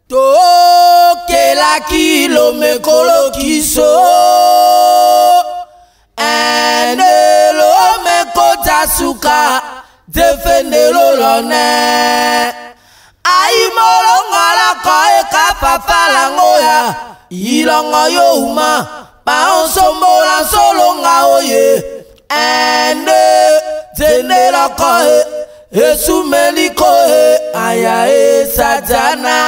Tokela kilo mekolo kiso Endelo mekota suka Defendelo lone Aimolo ngala koe kapapa langoya Ilongo yo uma Paonsombola solo nga oye Ende Zendela koe Esumeli koe Aya e satana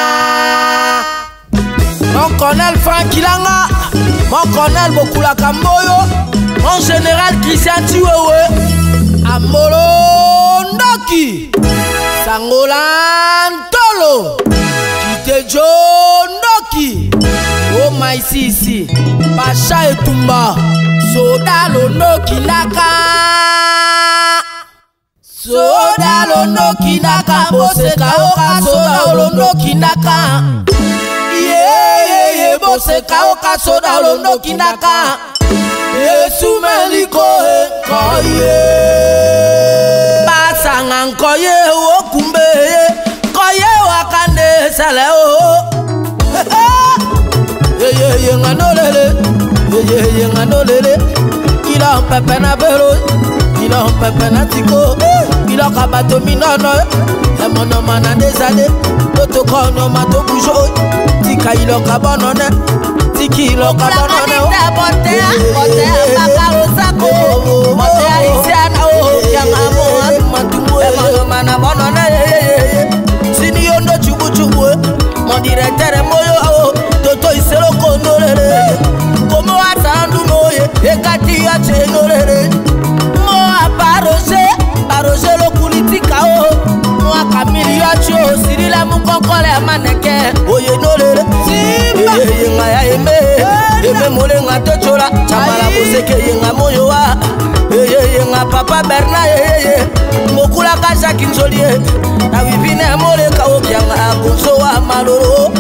Mon colonel Franky Langa Mon colonel Bokula Kamboyo Mon général Christian Tiwewe Amolo Ndoki Sangola Ntolo Kitejo Ndoki Oh my sisi Pacha Etumba Soda Ndoki Naka Soda Ndoki Naka Boseka Oka Soda Ndoki Naka Ye Boseka Oka Soda Ndoki Naka Yesu meliko koye Basanga nkoye okumbe Koye wakande sale o Ye nganolele Ye nganolele Ila mpepe na bero Ila mpepe na tiko Ila kabato minono Emono mana desade Toto kono mato bujo Tika ilo kabonone Tiki ilo kabonone Botea bakarosako Botea isiana o Yangamo Emono mana bonone Sini yondo chubu chubu Mon directeur moyo Toto iselo kondolele Komo atandu moye Ekati ya chenolele Mo aparose Parose lo kulitika o Mo akamili ya cho Sirila mukonkole maneke Oye nolele Simba Yenga ya eme Eme mole nga tochola Chamala boseke yenga moyo wa Yenga papa Berna Mokula kasha kinjolie Na wipine mole kaokia nga Kunso wa maloro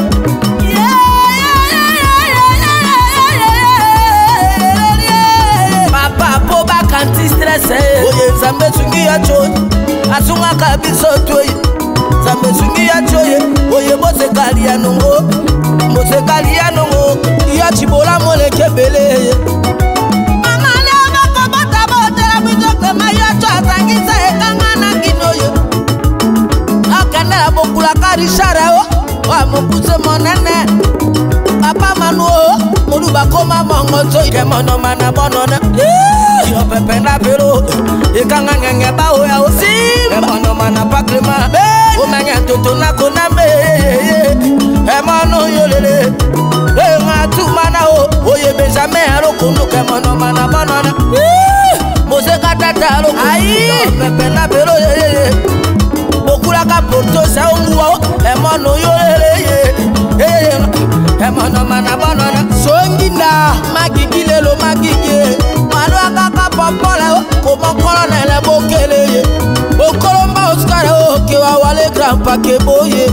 Papa poba kanti stresse Oye zambe sungi ya choy Asunga kabiso toy Zambe sungi ya choy Oye bose kalia nungo Bose kalia nungo Iya chibola mole kebele Mama lea bako bota bote la bizoke maya choy Sangisa ekangana kinoye Akende la bokula karishare Wa mokuse monene Papa manuo Modu bakoma mongozo Ike mono mana bonone Iyo pepe na pero Ikanga ngenge bao ya osi Emono mana paklima Umenge tutu na kunambe Emono yolele Nga tu mana o Oye Benjamin alo kunuke Emono mana bonone Mose katata alo kunuke Iyo pepe na pero Bokula ka porto sa unguwa Emono yolele Emono mana bonone Songina Magigile lo magige Malwa kaka popole Komo kolonele bokele Okolomba oskare Kewa wale grandpa keboye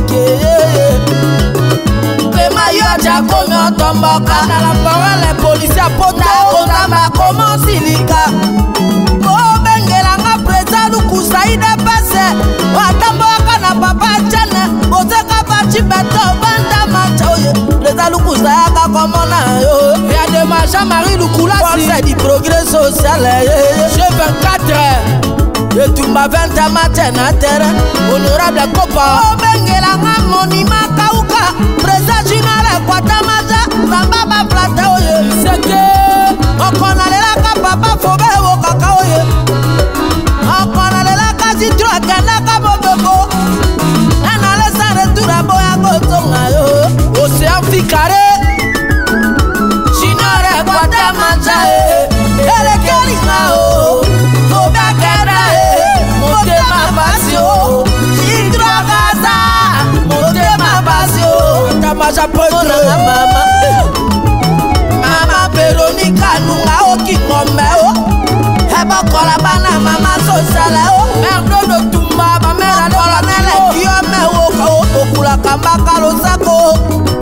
Kema yoja kome otomboka Na la parole polisi apote Kondama komo silika Mo bengela nga preza luku saide pase Watamboka na papa chene Ozeka bachi beto banda machoye Preza luku sayaka komona yo Y'a de ma Jean-Marie Lukula Force du progrès social G24 Et tout ma 20 matin à terre Honorable Kopa Bengela nga monima kauka Preza jinale kwa tamaja Zambaba plate oye Seke Okona lela ka papa fobe wokaka oye Okona lela ka zitro akenda ka bobeko Ena lesa retura boya kotonga yo Océan Fikare Chinore kwa tamaja Ele kelinga o Fobe akenda Motema basio Chidro gaza Motema basio Tamaja potre Mama Veronica nunga oki ngombe o Heba kola bana mama sosale o Merdo no tumba ba mera dola nele kiome o Okula kamba kalo sako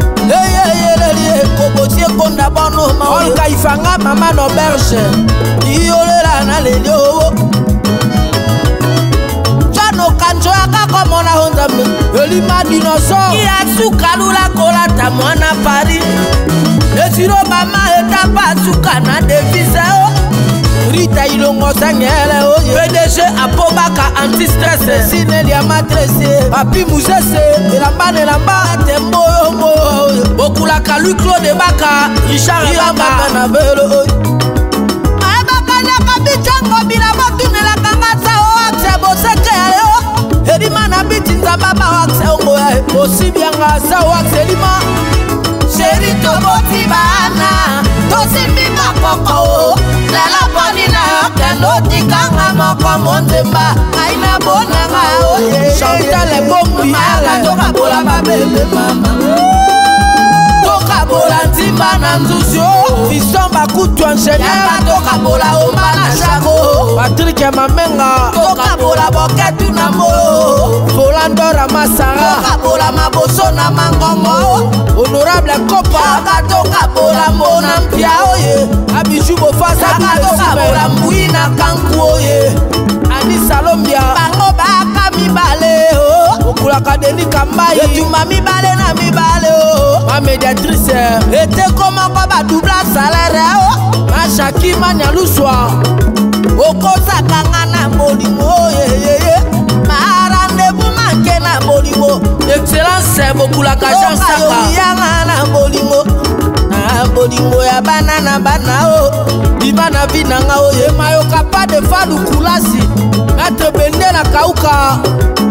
Kobotie konda bono ma Olka ifanga mama no berge Iyole la na lele o Jano kanjo aka komona honzambe elima dinosaure kia sukalula kolata mwana Paris esiro mama etapa suka na devise Rita ilongo sangele oye PDG apobaka anti-stress Sinelia matresse Papi Mousese elamba tembo moyo Bokulaka Louis Claude Baka Richard Baka na velo oye Maebaka nyaka bichango bila botunela kangasa o akse boseke yo Elima na biti nzababa o akse ongo ya Osibianga sa o akse elima Chéri toboti bana Tosimbi makoko Lala bonina Kendo tikanga moko monzemba Aina bonanga oye Chantal bombi Mala toka bola babebe mama Toka bola ntimba na nzuzio Fiston bakutu encheniera Toka bola omba na shako Patrick ya mamenga Toka bola boketu na mo Folandora Masara Toka bola maboso na mangongo Honorable Kopa Toka bola mona mpia oye Abiju bofasa Toka bola mbui na kanku oye Ani Salombia Bango baka mibale o Okulaka Deni Kambayi Etuma mibale na mibale o Ma médiatrice Ete koma kwa ba doubla salaire o Ma Shaki manya luswa Okosa kangana molimo ye Ma rendez-vous manke na molimo Excellence Bokulaka Jean Saka Yanga na molimo Na molimo ya banana bana o Bibana vinanga o ye Mayoka pa de falu kulasi Natre bende na kauka